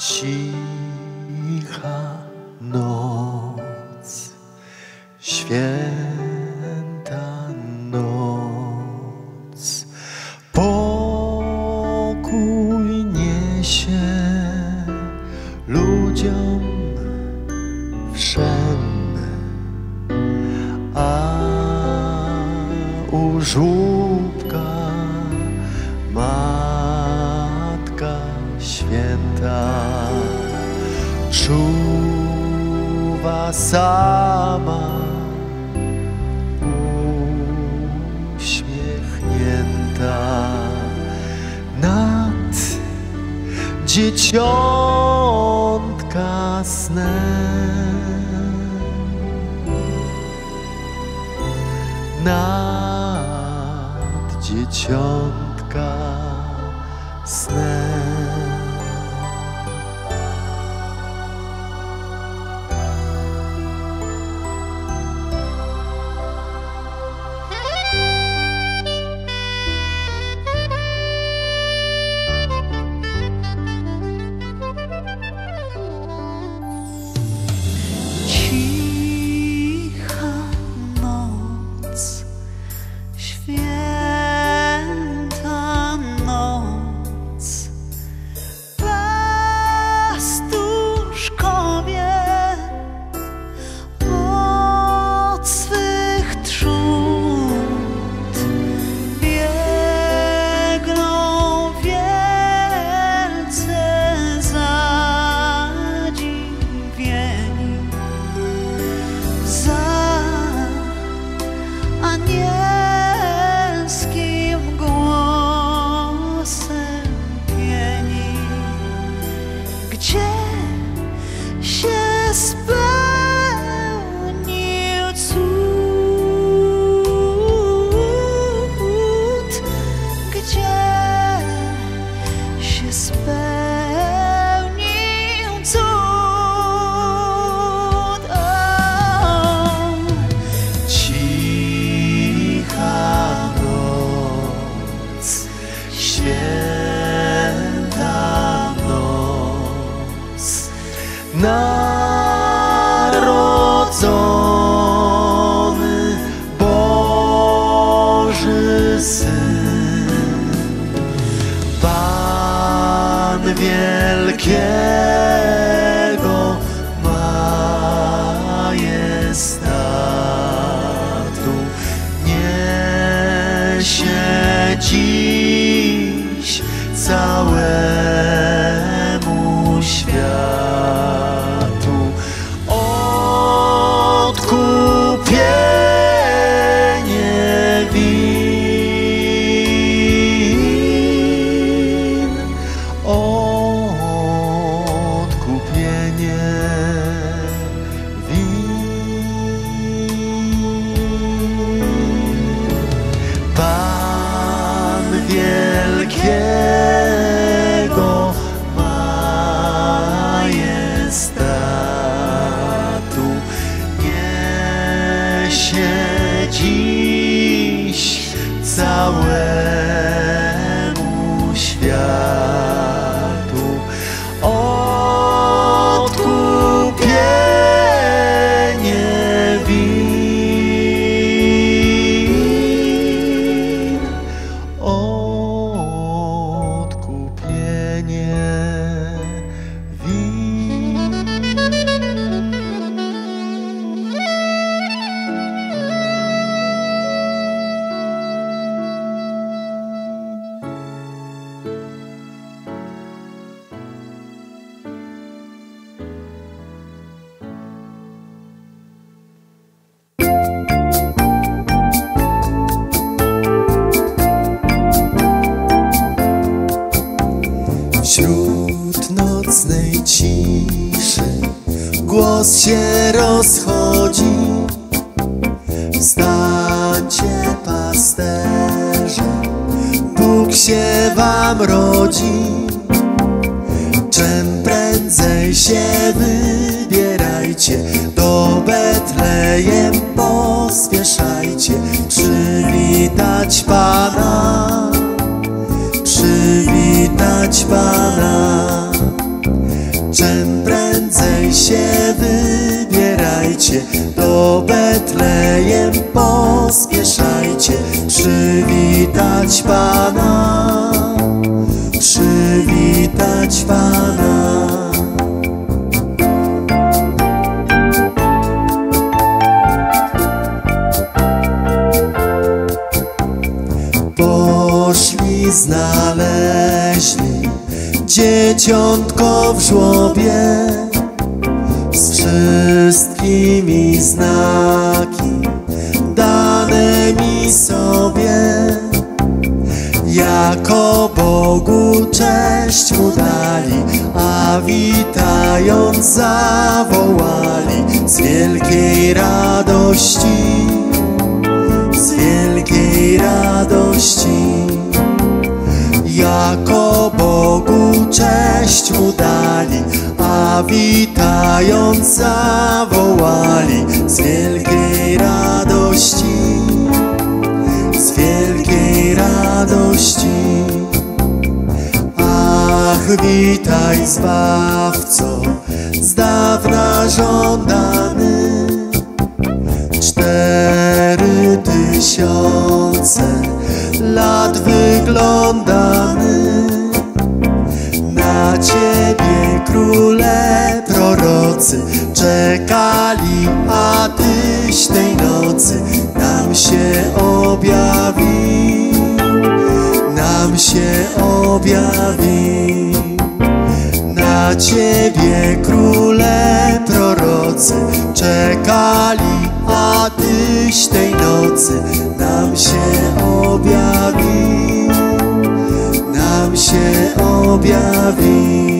Cicha noc, święta noc, pokój niesie ludziom wszem, a u żłóbka Matka Święta czuwa sama, uśmiechnięta nad dzieciątka snem, nad dzieciątka snem. Cicha noc, święta noc, pastuszkowie od swych trud biegną wielce zadziwieni za anielskim głosem pieni, gdzie się spełnił cud, gdzie się spełnił cud. Cicha noc, święta noc, narodzony Boży Syn, Pan wielkiego majestatu niesie dziś całemu światu odkupienie win, odkupienie win. Pan wielkiego majestatu niesie dziś całemu światu odkupienie win, odkupienie win. Wśród nocnej ciszy głos się rozchodzi. Wstańcie, pasterze, Bóg się wam rodzi. Czym prędzej się wybierajcie, do Betlejem pospieszajcie, przywitać Pana, przywitać Pana. się wybierajcie, do Betlejem pospieszajcie, przywitać Pana, przywitać Pana. Poszli, znaleźli dzieciątko w żłobie, z wszystkimi znaki danymi sobie. Jako Bogu cześć mu dali, a witając zawołali z wielkiej radości, z wielkiej radości. Jako Bogu cześć mu dali, a witając zawołali z wielkiej radości, z wielkiej radości. Ach, witaj Zbawco, z dawna żądany, 4000 lat wyglądany. Na Ciebie króle prorocy czekali, a Tyś tej nocy nam się objawił, nam się objawił. Na Ciebie króle prorocy czekali, a Tyś tej nocy nam się objawił, nam się objawił.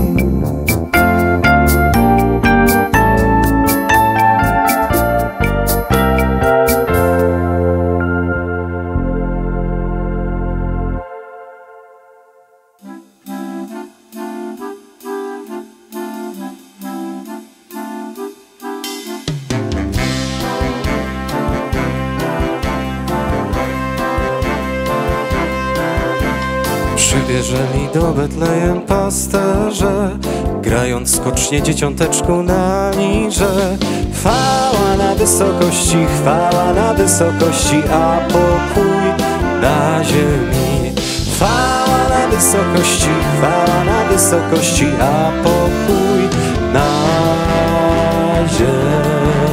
Przybierzeli do Betlejem pasterze, grając skocznie dzieciąteczku na lirze. Chwała na wysokości, chwała na wysokości, a pokój na ziemi. Chwała na wysokości, chwała na wysokości, a pokój na ziemi.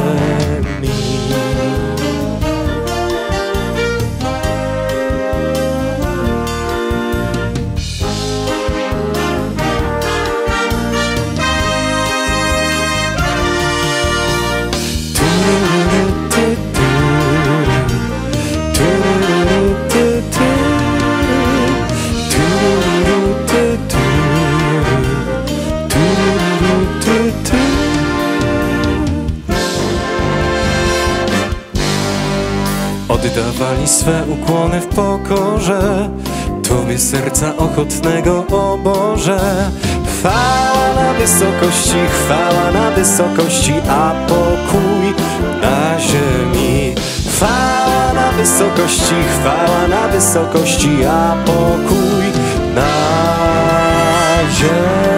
Oddawali swe ukłony w pokorze Tobie, serca ochotnego, o Boże. Chwała na wysokości, chwała na wysokości, a pokój na ziemi. Chwała na wysokości, chwała na wysokości, a pokój na ziemi.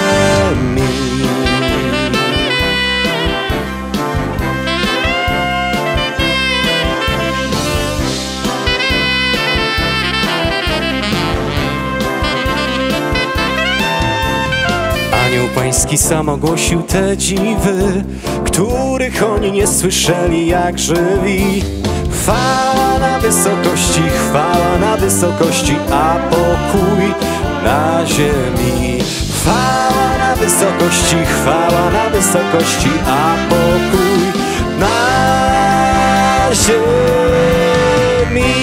Anioł Pański sam ogłosił te dziwy, których oni nie słyszeli jak żywi. Chwała na wysokości, chwała na wysokości, a pokój na ziemi. Chwała na wysokości, chwała na wysokości, a pokój na ziemi.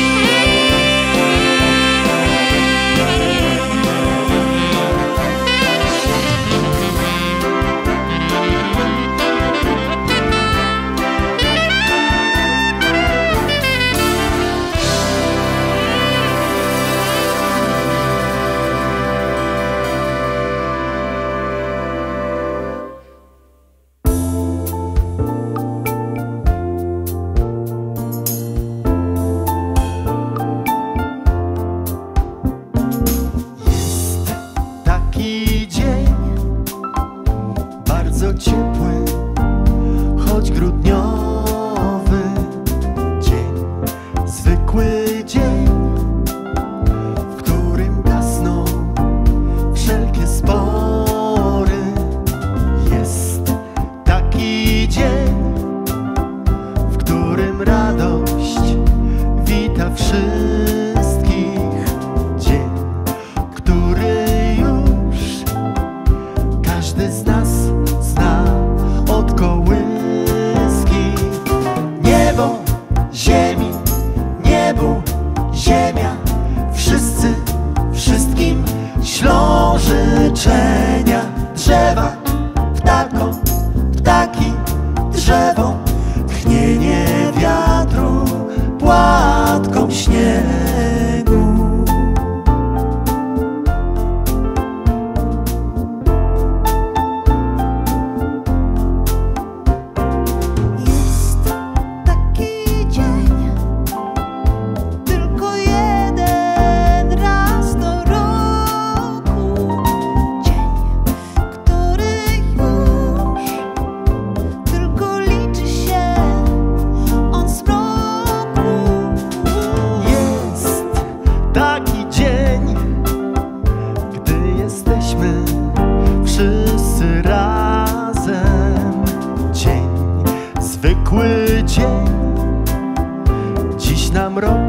rozłączenia drzewa, ptaki, drzewo, tchnienie wiatru, płatką śniegu. Jest taki dzień, tylko jeden raz do roku. Dzień, który już tylko liczy się on z mroku. Jest taki dzień, gdy jesteśmy wszyscy razem. Dzień, zwykły dzień, dziś nam rok